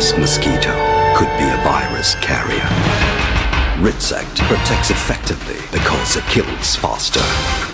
This mosquito could be a virus carrier. Ridsect protects effectively because it kills faster.